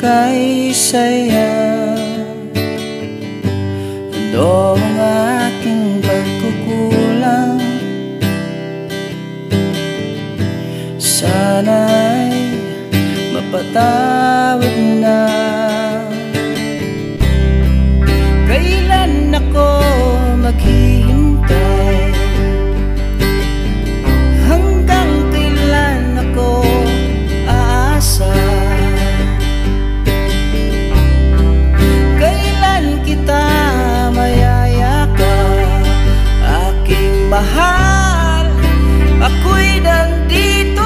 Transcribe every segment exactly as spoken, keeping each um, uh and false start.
kasaysayan. Ano ang aking pagkukulang? Sana'y mapatawad na. Kailan ako maghihintay? Hanggang kailan ako aasa? Kailan kita mayayakap, aking mahal? Ako'y nandito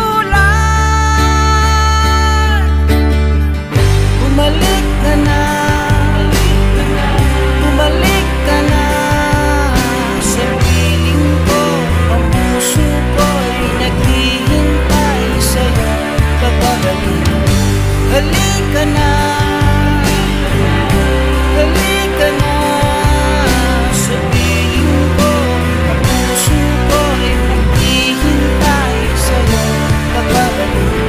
lang. Bumalik ka na, bumalik ka na sa piling ko. Ang puso ko'y naghihintay sa'yo pagbabalik. Halika na, halika na sa piling ko. Ang puso ko'y naghihintay sa'yo pagbabalik.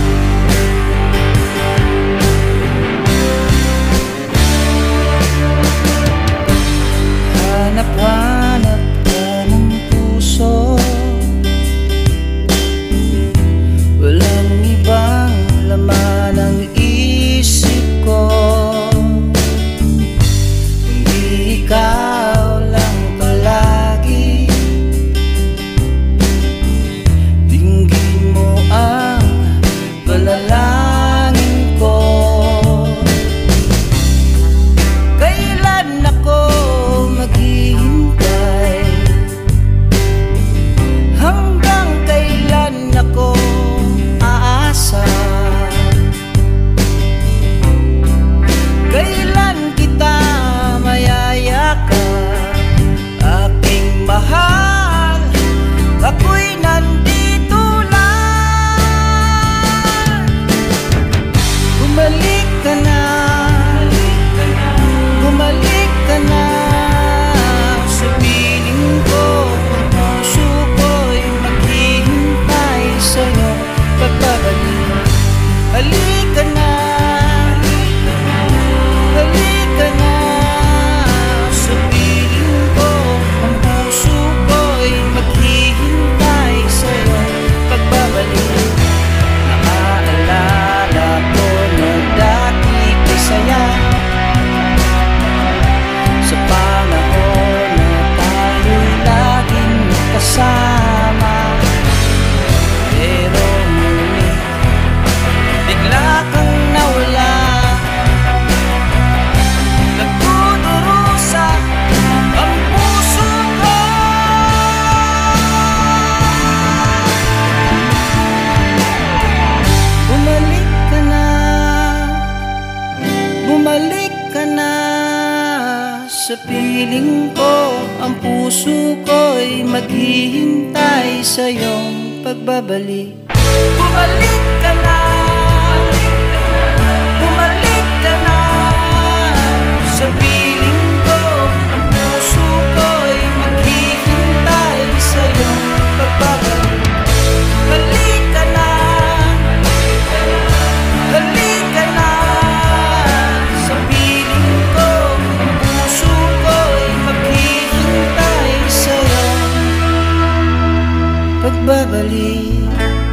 Hanap-hanap ka ng puso, walang ibang laman ang isip ko, kundi ikaw lang palagi. Dinggin mo ang panalangin ko. Kailan ako maghihintay? Hanggang kailan ako aasa? Kailan kita mayayakap, aking mahal? Ako'y nandito lang. Bumalik ka na, bumalik ka na sa piling ko. Ang puso ko'y maghihintay sa'yo pagbabalik. Halika na, halika na sa piling ko. Ang puso ko'y maghihintay sa'yo pagbabalik. Naaalala ko na dati ko'y saya sa panahon na tayo'y laging kasama. Pero ngunit bigla kang nawala. Nagdudurusa ang puso ko. Bumalik ka na, bumalik ka na sa piling ko. Ang puso ko'y maghihintay sa'yong pagbabalik. Bumalik ka na, bumalik ka na sa piling ko. Ang puso ko'y maghihintay sa'yong pagbabalik. Halika na, halika na sa piling ko. Ang puso ko'y maghihintay sa'yo pagbabalik.